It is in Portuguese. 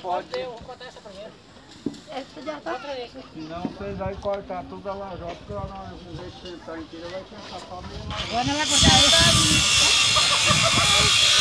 Pode. Vou cortar essa primeiro. Essa já tá. Senão vocês vão cortar tudo a lajota, porque na hora que vocês sentar inteira vai pensar só mesmo. Agora ela vai cortar essa.